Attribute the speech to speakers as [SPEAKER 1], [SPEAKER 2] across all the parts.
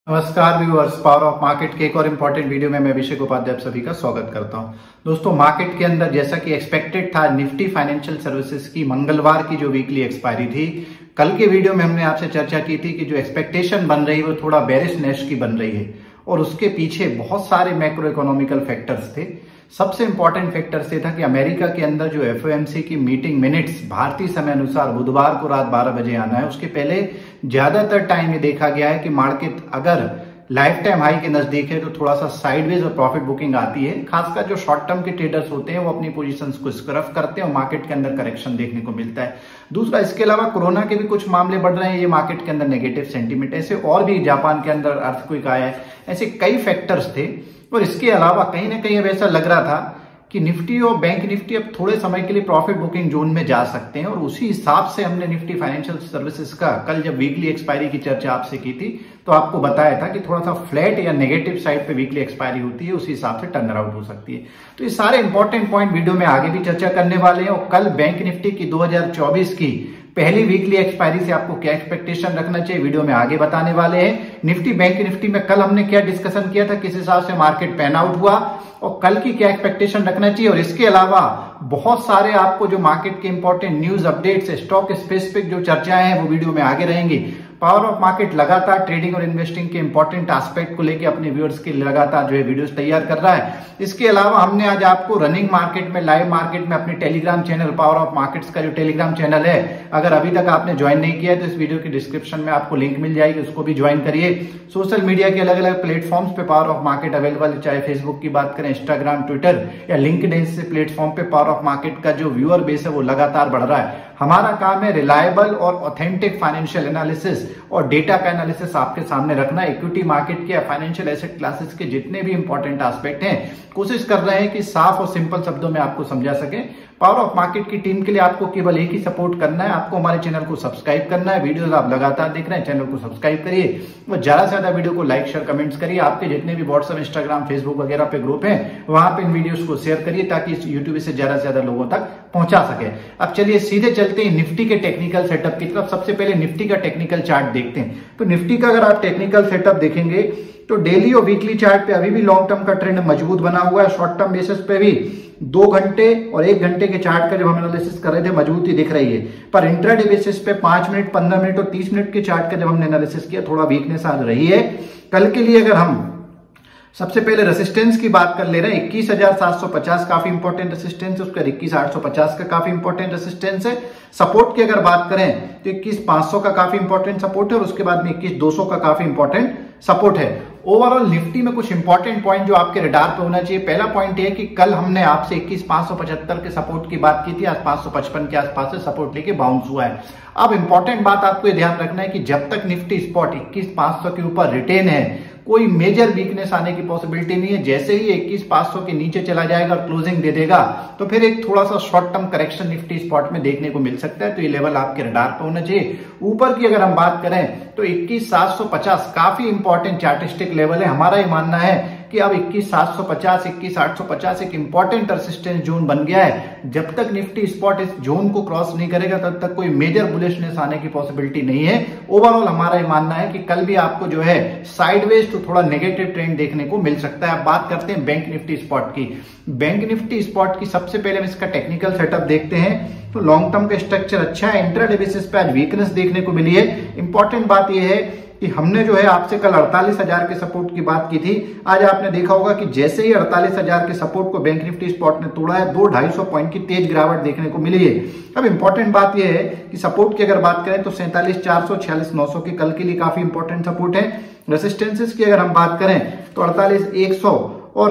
[SPEAKER 1] नमस्कार viewers, power of market के एक और इम्पोर्टेंट वीडियो में मैं अभिषेक उपाध्याय आप सभी का स्वागत करता हूं। दोस्तों, मार्केट के अंदर जैसा कि एक्सपेक्टेड था, निफ्टी फाइनेंशियल सर्विसेज की मंगलवार की जो वीकली एक्सपायरी थी, कल के वीडियो में हमने आपसे चर्चा की थी कि जो एक्सपेक्टेशन बन रही है वो थोड़ा बेरिशनेस की बन रही है और उसके पीछे बहुत सारे मैक्रो इकोनॉमिकल फैक्टर्स थे। सबसे इंपॉर्टेंट फैक्टर ये था कि अमेरिका के अंदर जो एफओएमसी की मीटिंग मिनट्स भारतीय समय अनुसार बुधवार को रात 12 बजे आना है। उसके पहले ज्यादातर टाइम ये देखा गया है कि मार्केट अगर लाइफ टाइम हाई के नजदीक है तो थोड़ा सा साइडवेज और प्रॉफिट बुकिंग आती है। खासकर जो शॉर्ट टर्म के ट्रेडर्स होते हैं वो अपनी पोजीशंस को स्क्रफ करते हैं और मार्केट के अंदर करेक्शन देखने को मिलता है। दूसरा, इसके अलावा कोरोना के भी कुछ मामले बढ़ रहे हैं, ये मार्केट के अंदर नेगेटिव सेंटीमेंट, ऐसे और भी जापान के अंदर अर्थक्वेक आया है, ऐसे कई फैक्टर्स थे। और इसके अलावा कहीं ना कहीं अब ऐसा लग रहा था कि निफ्टी और बैंक निफ्टी अब थोड़े समय के लिए प्रॉफिट बुकिंग जोन में जा सकते हैं और उसी हिसाब से हमने निफ्टी फाइनेंशियल सर्विसेज का कल जब वीकली एक्सपायरी की चर्चा आपसे की थी तो आपको बताया था कि थोड़ा सा फ्लैट या नेगेटिव साइड पे वीकली एक्सपायरी होती है, उसी हिसाब से टर्न अराउंड हो सकती है। तो ये सारे इंपॉर्टेंट पॉइंट वीडियो में आगे भी चर्चा करने वाले हैं और कल बैंक निफ्टी की 2024 की पहली वीकली एक्सपायरी से आपको क्या एक्सपेक्टेशन रखना चाहिए वीडियो में आगे बताने वाले हैं। निफ्टी बैंक निफ्टी में कल हमने क्या डिस्कशन किया था, किस हिसाब से मार्केट पैन आउट हुआ और कल की क्या एक्सपेक्टेशन रखना चाहिए, और इसके अलावा बहुत सारे आपको जो मार्केट के important news updates, stock specific जो चर्चाएं हैं वो वीडियो में आगे रहेंगी। पावर ऑफ मार्केट लगातार ट्रेडिंग और इन्वेस्टिंग के इंपॉर्टेंट एस्पेक्ट को लेकर अपने व्यूअर्स के लिए लगातार जो है वीडियोस तैयार कर रहा है। इसके अलावा हमने आज आपको रनिंग मार्केट में, लाइव मार्केट में अपने Telegram channel power of markets का जो टेलीग्राम चैनल है, अगर अभी तक आपने ज्वाइन नहीं किया है तो इस वीडियो की डिस्क्रिप्शन में आपको लिंक मिल जाएगी, उसको भी ज्वाइन करिए। सोशल मीडिया के अलग अलग प्लेटफॉर्म्स पे पावर ऑफ मार्केट अवेलेबल है, चाहे फेसबुक की बात करें, इंस्टाग्राम, ट्विटर या लिंक्डइन से प्लेटफॉर्म पे पावर ऑफ मार्केट का जो व्यूअर बेस है वो लगातार बढ़ रहा है। हमारा काम है रिलायबल और ऑथेंटिक फाइनेंशियल एनालिसिस और डेटा का एनालिसिस आपके सामने रखना। इक्विटी मार्केट के, फाइनेंशियल एसेट क्लासेस के जितने भी इंपॉर्टेंट एस्पेक्ट हैं, कोशिश कर रहे हैं कि साफ और सिंपल शब्दों में आपको समझा सके। पावर ऑफ मार्केट की टीम के लिए आपको केवल एक ही सपोर्ट करना है, आपको हमारे चैनल को सब्सक्राइब करना है। वीडियोस आप लगातार देख रहे हैं, चैनल को सब्सक्राइब करिए और ज्यादा से ज्यादा वीडियो को लाइक, शेयर, कमेंट्स करिए। आपके जितने भी व्हाट्सएप, इंस्टाग्राम, फेसबुक वगैरह पे ग्रुप हैं वहां पे इन वीडियोस को शेयर करिए ताकि इस यूट्यूब से ज्यादा लोगों तक पहुंचा सके। अब चलिए सीधे चलते हैं निफ्टी के टेक्निकल सेटअप की तरफ। सबसे पहले निफ्टी का टेक्निकल चार्ट देखते हैं। तो निफ्टी का अगर आप टेक्निकल सेटअप देखेंगे तो डेली और वीकली चार्ट पे अभी भी लॉन्ग टर्म का ट्रेंड मजबूत बना हुआ है। शॉर्ट टर्म बेसिस पे भी 2 घंटे और 1 घंटे के चार्ट का जब हम एनालिसिस कर रहे थे मजबूती दिख रही है, पर इंट्राडे बेसिस पे 5 मिनट, 15 मिनट और 30 मिनट के चार्ट का जब हमने एनालिसिस किया थोड़ा वीकनेस आ रही है। कल के लिए अगर हम सबसे पहले रेसिस्टेंस की बात कर ले रहे हैं, 21,750 काफी इंपॉर्टेंट रेसिस्टेंस है, उसका 21,850 का काफी इंपॉर्टेंट रेसिस्टेंस है। सपोर्ट की अगर बात करें तो 21,500 का काफी इंपॉर्टेंट सपोर्ट है और उसके बाद में 21,200 का काफी इंपॉर्टेंट सपोर्ट है। ओवरऑल निफ्टी में कुछ इंपॉर्टेंट पॉइंट जो आपके रडार पे होना चाहिए। पहला पॉइंट ये है कि कल हमने आपसे 21,575 के सपोर्ट की बात की थी, आज 555 के आसपास से सपोर्ट लेके बाउंस हुआ है। अब इंपॉर्टेंट बात आपको ये ध्यान रखना है कि जब तक निफ्टी स्पॉट 21,500 के ऊपर रिटेन है कोई मेजर वीकनेस आने की पॉसिबिलिटी नहीं है। जैसे ही 21,500 के नीचे चला जाएगा और क्लोजिंग दे देगा तो फिर एक थोड़ा सा short term correction Nifty spot में देखने को मिल सकता है। तो ये लेवल आपके रडार पर होना चाहिए। ऊपर की अगर हम बात करें तो 21,750 काफी इंपॉर्टेंट चार्टिस्टिक लेवल है। हमारा ये मानना है कि अब 21,750, 21,850 एक इंपॉर्टेंट रेसिस्टेंस जोन बन गया है। जब तक निफ्टी स्पॉट इस जोन को क्रॉस नहीं करेगा तब तक कोई मेजर बुलिशनेस आने की पॉसिबिलिटी नहीं है। ओवरऑल हमारा ये मानना है कि कल भी आपको जो है साइडवेज तो थोड़ा नेगेटिव ट्रेंड देखने को मिल सकता है। अब बात करते हैं बैंक निफ्टी स्पॉट की। बैंक निफ्टी स्पॉट की सबसे पहले हम इसका टेक्निकल सेटअप देखते हैं। तो लॉन्ग टर्म का स्ट्रक्चर अच्छा है, इंट्राडे बेसिस पे आज वीकनेस देखने को मिली है। इंपॉर्टेंट बात यह है कि हमने जो है आपसे कल 48,000 के सपोर्ट की बात की थी। आज आपने देखा होगा कि जैसे ही 48,000 के सपोर्ट को बैंक निफ्टी स्पॉट ने तोड़ा है, 200-250 पॉइंट की तेज गिरावट देखने को मिली है। अब इंपॉर्टेंट बात यह है कि सपोर्ट की अगर बात करें तो 47,400, 46,900 के कल के लिए काफी इंपॉर्टेंट सपोर्ट है। रेसिस्टेंसेस की अगर हम बात करें तो 48,100 और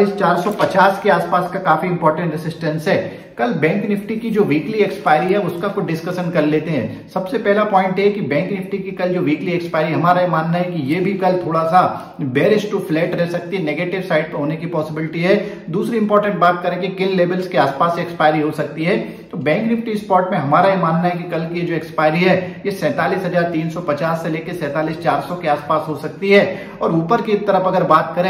[SPEAKER 1] 48,450 के आसपास का काफी इंपॉर्टेंट रेसिस्टेंस है। कल बैंक निफ्टी की जो वीकली एक्सपायरी है उसका कुछ डिस्कशन कर लेते हैं। सबसे पहला पॉइंट है कि बैंक निफ्टी की कल जो वीकली एक्सपायरी, हमारा मानना है कि ये भी कल थोड़ा सा बेरिश टू फ्लैट रह सकती है, नेगेटिव साइड पर होने की पॉसिबिलिटी है। दूसरी इंपॉर्टेंट बात करें कि किन लेवल्स के आसपास एक्सपायरी हो सकती है, तो बैंक निफ्टी स्पॉट में हमारा ये मानना है कि कल की जो एक्सपायरी है ये 47,350 से लेकर 47,400 के आसपास हो सकती है। और ऊपर की तरफ अगर बात करें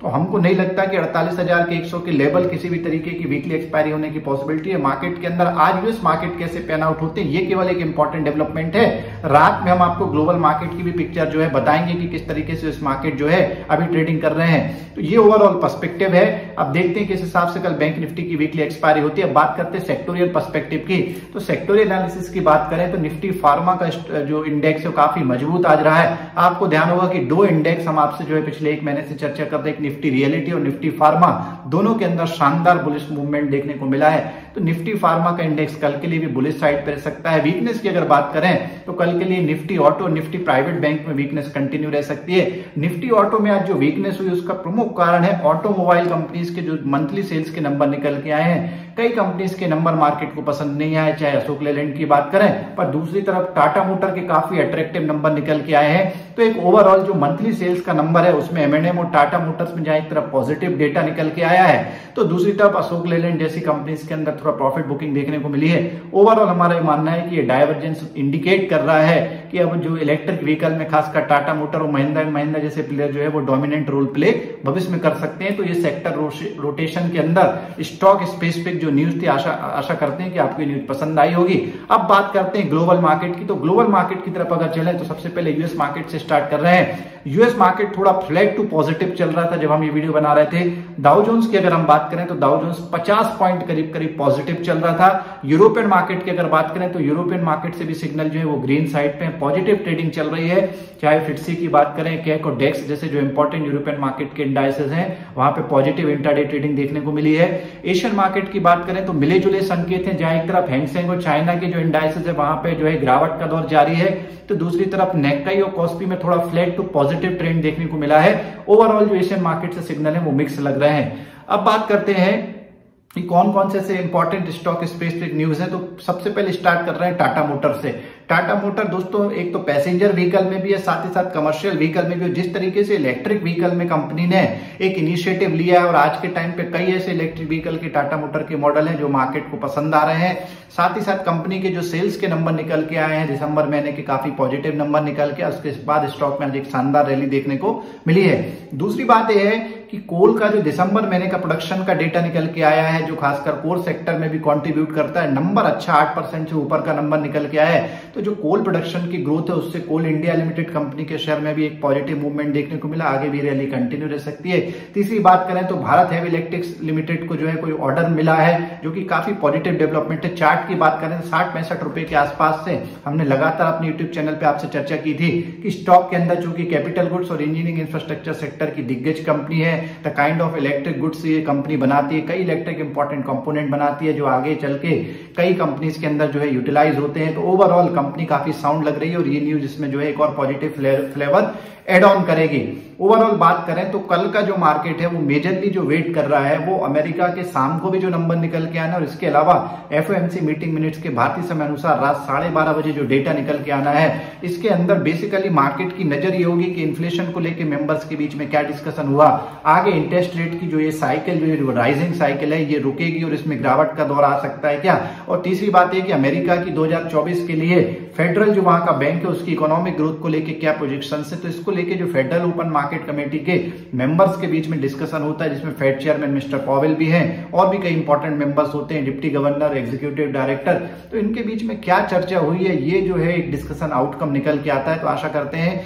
[SPEAKER 1] तो हमको नहीं लगता कि 48,100 के लेवल किसी भी तरीके की वीकली एक्सपायरी होने की पॉसिबिलिटी है मार्केट के अंदर। आज यूएस मार्केट कैसे पैन आउट होते हैं ये केवल एक इंपॉर्टेंट डेवलपमेंट है। रात में हम आपको ग्लोबल मार्केट की भी पिक्चर जो है बताएंगे कि किस तरीके से इस मार्केट जो है अभी ट्रेडिंग कर रहे हैं। तो ये ओवरऑल पर्सपेक्टिव है। अब देखते हैं किस हिसाब से कल बैंक निफ्टी की वीकली एक्सपायरी होती है। अब बात करते हैं सेक्टोरियल पर्सपेक्टिव की। तो सेक्टोरियल एनालिसिस की बात करें तो निफ्टी फार्मा का जो इंडेक्स है वो काफी मजबूत आज रहा है। आपको ध्यान होगा कि दो इंडेक्स हम आपसे जो है पिछले एक महीने से चर्चा करते हैं, निफ्टी रियलिटी और निफ्टी फार्मा, दोनों के अंदर शानदार बुलिश मूवमेंट देखने को मिला है। तो निफ्टी फार्मा का इंडेक्स कल के लिए भी बुलिश साइड पर रह सकता है। वीकनेस की अगर बात करें तो कल के लिए Nifty auto, Nifty private bank में वीकनेस कंटिन्यू रह सकती है। निफ्टी ऑटो में आज जो वीकनेस हुई उसका प्रमुख कारण है ऑटोमोबाइल कंपनीज के जो मंथली सेल्स के नंबर निकल के आए हैं। कई कंपनीज के नंबर मार्केट को पसंद नहीं आए, चाहे अशोक लेलैंड की बात करें, पर दूसरी तरफ टाटा मोटर के काफी अट्रैक्टिव नंबर निकल के आए हैं। तो एक ओवरऑल जो मंथली सेल्स का नंबर है उसमें एमएनएम और टाटा मोटर्स में जहां एक तरफ पॉजिटिव डेटा निकल के आया है, तो दूसरी तरफ अशोक लेलैंड जैसी कंपनीज के अंदर थोड़ा प्रॉफिट बुकिंग देखने को मिली है। ओवरऑल हमारा मानना है कि ये डाइवर्जेंस इंडिकेट कर रहा है कि अब जो इलेक्ट्रिक व्हीकल में खासकर टाटा मोटर और महिंद्रा जैसे प्लेयर जो है वो डोमिनेंट रोल प्ले भविष्य में कर सकते हैं। तो ये सेक्टर रोटेशन के अंदर स्टॉक स्पेसिफिक जो न्यूज थी, आशा करते हैं कि आपको ये न्यूज पसंद आई होगी। अब बात करते हैं ग्लोबल मार्केट की। तो ग्लोबल मार्केट की तरफ अगर चले तो सबसे पहले यूएस मार्केट से स्टार्ट कर रहे हैं। यूएस मार्केट थोड़ा फ्लैट टू पॉजिटिव चल रहा था जब हम ये वीडियो बना रहे थे। डाउ जोन्स की अगर हम बात करें तो डाउ जोन्स 50 पॉइंट करीब पॉजिटिव चल रहा था। यूरोपियन मार्केट की अगर बात करें तो यूरोपियन मार्केट से भी सिग्नल जो है वो ग्रीन साइड पे पॉजिटिव ट्रेडिंग चल रही है। चाहे फिट्सी की बात करें, कैक और डेक्स जैसे जो इंपॉर्टेंट यूरोपियन मार्केट के इंडाइसेस हैं वहां पे पॉजिटिव इंट्राडे ट्रेडिंग देखने को मिली है। एशियन मार्केट की बात करें तो मिले जुले संकेत हैं, जहां एक तरफ हैंगसेंग और चाइना के जो इंडाइसेस है वहां पे जो है गिरावट का दौर जारी है, तो दूसरी तरफ नेक्काई और कॉस्पी में थोड़ा फ्लैट टू पॉजिटिव ट्रेंड देखने को मिला है। ओवरऑल जो एशियन मार्केट से सिग्नल है वो मिक्स लग रहे हैं। अब बात करते हैं कि कौन कौन से इंपॉर्टेंट स्टॉक स्पेसिफिक न्यूज है। तो सबसे पहले स्टार्ट कर रहे हैं टाटा मोटर से। टाटा मोटर दोस्तों एक तो पैसेंजर व्हीकल में भी है, साथ ही साथ कमर्शियल व्हीकल में भी। जिस तरीके से इलेक्ट्रिक व्हीकल में कंपनी ने एक इनिशिएटिव लिया है और आज के टाइम पे कई ऐसे इलेक्ट्रिक व्हीकल के टाटा मोटर के मॉडल हैं जो मार्केट को पसंद आ रहे हैं। साथ ही साथ कंपनी के जो सेल्स के नंबर निकल के आए हैं दिसंबर महीने के काफी पॉजिटिव नंबर निकल के, उसके बाद स्टॉक में आज एक शानदार रैली देखने को मिली है। दूसरी बात यह है कि कोल का जो दिसंबर महीने का प्रोडक्शन का डेटा निकल के आया है जो खासकर कोर सेक्टर में भी कंट्रीब्यूट करता है, नंबर अच्छा 8% से ऊपर का नंबर निकल के आया है। तो जो कोल प्रोडक्शन की ग्रोथ है उससे कोल इंडिया लिमिटेड कंपनी के शेयर में भी एक पॉजिटिव मूवमेंट देखने को मिला, आगे भी रैली कंटिन्यू रह सकती है। तीसरी बात करें तो भारत हेवी इलेक्ट्रिक्स लिमिटेड को जो है कोई ऑर्डर मिला है जो कि काफी पॉजिटिव डेवलपमेंट है। चार्ट की बात करें तो 60-65 रुपए के आसपास से हमने लगातार अपने यूट्यूब चैनल पे आपसे चर्चा की थी कि स्टॉक के अंदर चूंकि कैपिटल गुड्स और इंजीनियरिंग इंफ्रास्ट्रक्चर सेक्टर की दिग्गज कंपनी है, the kind of electric goods ये कंपनी बनाती है, कई इलेक्ट्रिक इंपॉर्टेंट कंपोनेंट बनाती है जो आगे चल के कई कंपनीज के अंदर जो है यूटिलाइज होते हैं। तो ओवरऑल कंपनी काफी साउंड लग रही है और ये न्यूज इसमें जो है एक और पॉजिटिव फ्लेवर एड ऑन करेगी। ओवरऑल बात करें तो कल का जो मार्केट है वो मेजरली जो वेट कर रहा है वो अमेरिका के शाम को भी जो नंबर निकल के आना और इसके अलावा एफओएमसी मीटिंग मिनट्स के भारतीय समय अनुसार रात 12:30 बजे जो डेटा निकल के आना है, इसके अंदर बेसिकली मार्केट की नजर ये होगी कि इन्फ्लेशन को लेकर मेंबर्स के बीच में क्या डिस्कशन हुआ, आगे इंटरेस्ट रेट की जो ये साइकिल जो राइजिंग साइकिल है ये रुकेगी और इसमें गिरावट का दौर आ सकता है क्या। और तीसरी बात यह कि अमेरिका की 2024 के लिए फेडरल जो वहां का बैंक है उसकी इकोनॉमिक ग्रोथ को लेकर क्या प्रोजेक्शन है, तो इसको लेके जो फेडरल ओपन मार्केट कमेटी के मेंबर्स के बीच में डिस्कशन होता है जिसमें फेड चेयरमैन मिस्टर पॉवेल भी हैं और भी कई इंपॉर्टेंट मेंबर्स होते हैं, डिप्टी गवर्नर, एग्जीक्यूटिव डायरेक्टर। तो इनके बीच में क्या चर्चा हुई है ये जो है एक डिस्कशन आउटकम निकल के आता है। तो आशा करते हैं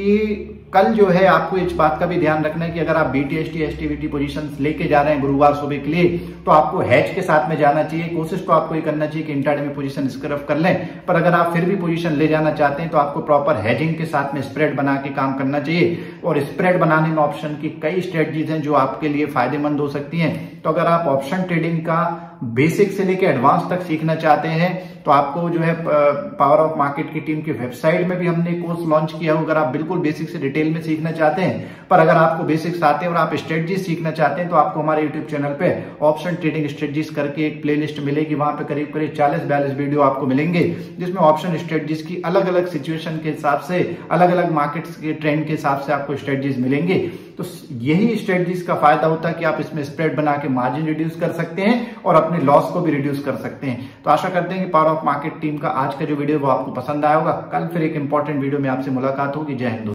[SPEAKER 1] कि कल जो है आपको इस बात का भी ध्यान रखना है कि अगर आप बीटीएसटी एसटीवीटी पोजीशंस लेके जा रहे हैं गुरुवार सुबह के लिए तो आपको हैज के साथ में जाना चाहिए। कोशिश तो आपको ये करना चाहिए कि इंट्राडे में पोजीशन स्क्रफ कर लें, पर अगर आप फिर भी पोजीशन ले जाना चाहते हैं तो आपको प्रॉपर हैजिंग के साथ में स्प्रेड बना के काम करना चाहिए। और स्प्रेड बनाने में ऑप्शन की कई स्ट्रेटजीज हैं जो आपके लिए फायदेमंद हो सकती हैं। तो अगर आप ऑप्शन ट्रेडिंग का बेसिक से लेकर एडवांस तक सीखना चाहते हैं तो आपको जो है पावर ऑफ मार्केट की टीम की वेबसाइट में भी हमने कोर्स लॉन्च किया हो। अगर आप बिल्कुल बेसिक से डिटेल में सीखना चाहते हैं, पर अगर आपको बेसिक्स आते हैं और आप स्ट्रेटजी सीखना चाहते हैं तो आपको हमारे यूट्यूब चैनल पे ऑप्शन ट्रेडिंग स्ट्रेटजीज करके एक प्लेलिस्ट मिलेगी। वहां पे करीब 40-42 वीडियो आपको मिलेंगे जिसमें ऑप्शन स्ट्रेटजीज की अलग अलग सिचुएशन के हिसाब से, अलग अलग मार्केट्स के ट्रेंड के हिसाब से आपको स्ट्रेटजीज मिलेंगे। तो यही स्ट्रेटजीज का फायदा होता है कि आप इसमें स्प्रेड बना के मार्जिन रिड्यूस कर सकते हैं और अपने लॉस को भी रिड्यूस कर सकते हैं। तो आशा करते हैं कि पावर ऑफ मार्केट टीम का आज का जो वीडियो वो आपको पसंद आया होगा। कल फिर एक इंपॉर्टेंट वीडियो में आपसे मुलाकात होगी। जय हिंद।